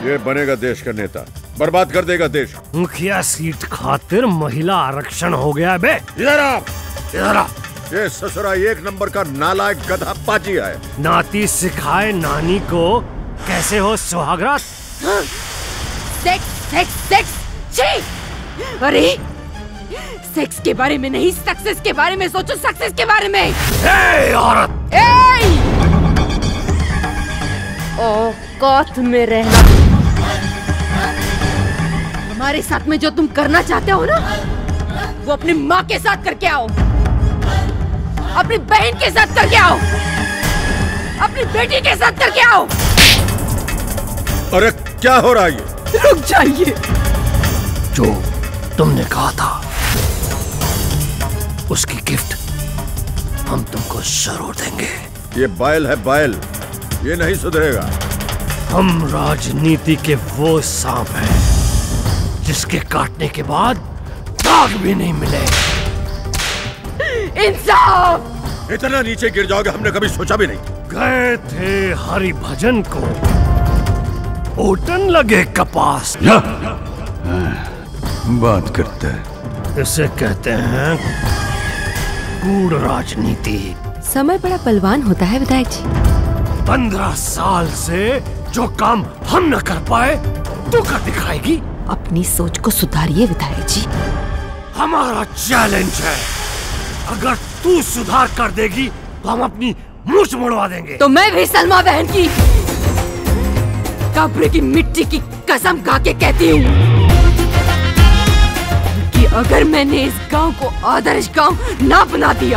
ये बनेगा देश का नेता, बर्बाद कर देगा देश। मुखिया सीट खातिर महिला आरक्षण हो गया बे। इधर आ, इधर आ। ये ससुरा एक नंबर का नालायक गधा पाजी है। नाती सिखाए नानी को कैसे हो सुहागरात। सेक्स सेक्स सेक्स, छी! अरे सेक्स के बारे में नहीं, सक्सेस के बारे में सोचो, सक्सेस के बारे में। ए औरत! औकात में रहना। हमारे साथ में जो तुम करना चाहते हो ना, वो अपनी माँ के साथ करके आओ, अपनी बहन के साथ करके आओ, अपनी बेटी के साथ करके आओ। अरे क्या हो रहा है ये? रुक जाइए। जो तुमने कहा था उसकी गिफ्ट हम तुमको जरूर देंगे। ये बैल है बैल, ये नहीं सुधरेगा। हम राजनीति के वो सांप हैं जिसके काटने के बाद दाग भी नहीं मिले। इंसाफ! इतना नीचे गिर जाओगे हमने कभी सोचा भी नहीं। गए थे हरि भजन को, ओटन लगे कपास। बात करता है। इसे कहते हैं गूढ़ राजनीति। समय बड़ा बलवान होता है विधायक जी। 15 साल से जो काम हम न कर पाए तू कर दिखाएगी। अपनी सोच को सुधारिए विधायक जी। हमारा चैलेंज है, अगर तू सुधार कर देगी तो हम अपनी मूंछ मुड़वा देंगे। तो मैं भी सलमा बहन की कब्र की मिट्टी की कसम खा के कहती हूँ कि अगर मैंने इस गांव को आदर्श गांव ना बना दिया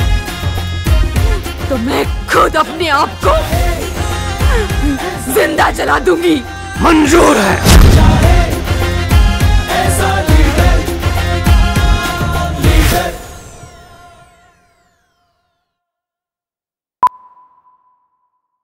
तो मैं खुद अपने आप को जिंदा जला दूंगी। मंजूर है।